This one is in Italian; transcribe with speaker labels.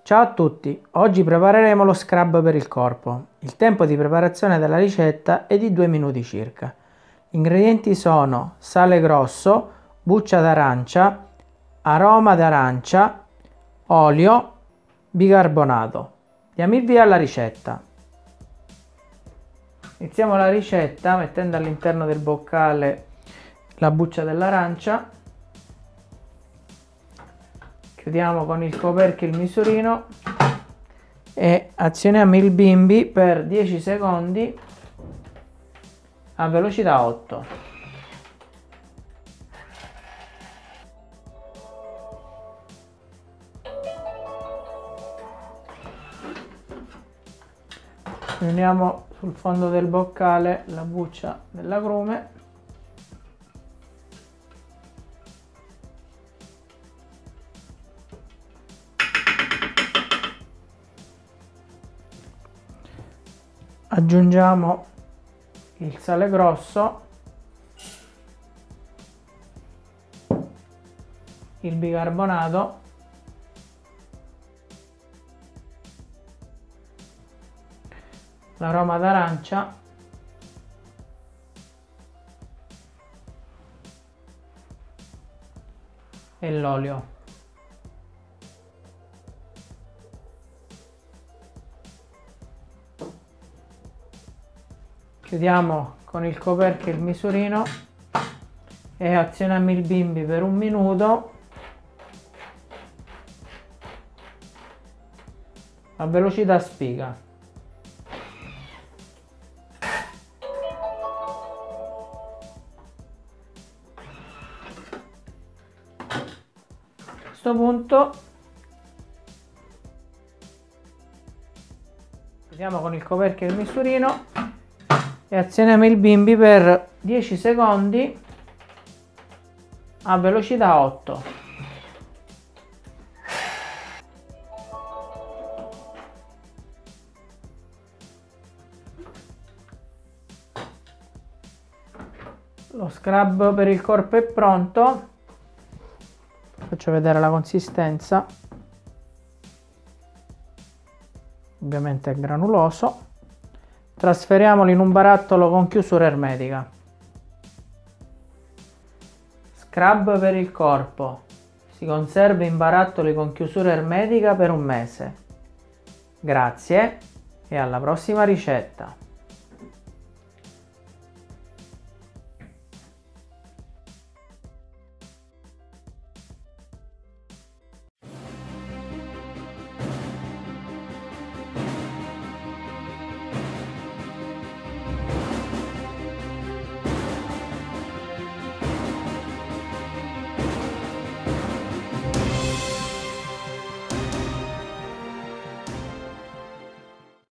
Speaker 1: Ciao a tutti, oggi prepareremo lo scrub per il corpo. Il tempo di preparazione della ricetta è di 2 minuti circa. Gli ingredienti sono sale grosso, buccia d'arancia, aroma d'arancia, olio, bicarbonato. Diamo il via alla ricetta. Iniziamo la ricetta mettendo all'interno del boccale la buccia dell'arancia. Chiudiamo con il coperchio il misurino e azioniamo il bimbi per 10 secondi a velocità 8. Uniamo sul fondo del boccale la buccia dell'agrume. Aggiungiamo il sale grosso, il bicarbonato, l'aroma d'arancia e l'olio. Chiudiamo con il coperchio il misurino e azioniamo il bimbi per 1 minuto a velocità spiga. A questo punto chiudiamo con il coperchio il misurino e azioniamo il bimbi per 10 secondi a velocità 8. Lo scrub per il corpo è pronto. Faccio vedere la consistenza. Ovviamente è granuloso. Trasferiamolo in un barattolo con chiusura ermetica. Scrub per il corpo. Si conserva in barattoli con chiusura ermetica per 1 mese. Grazie e alla prossima ricetta.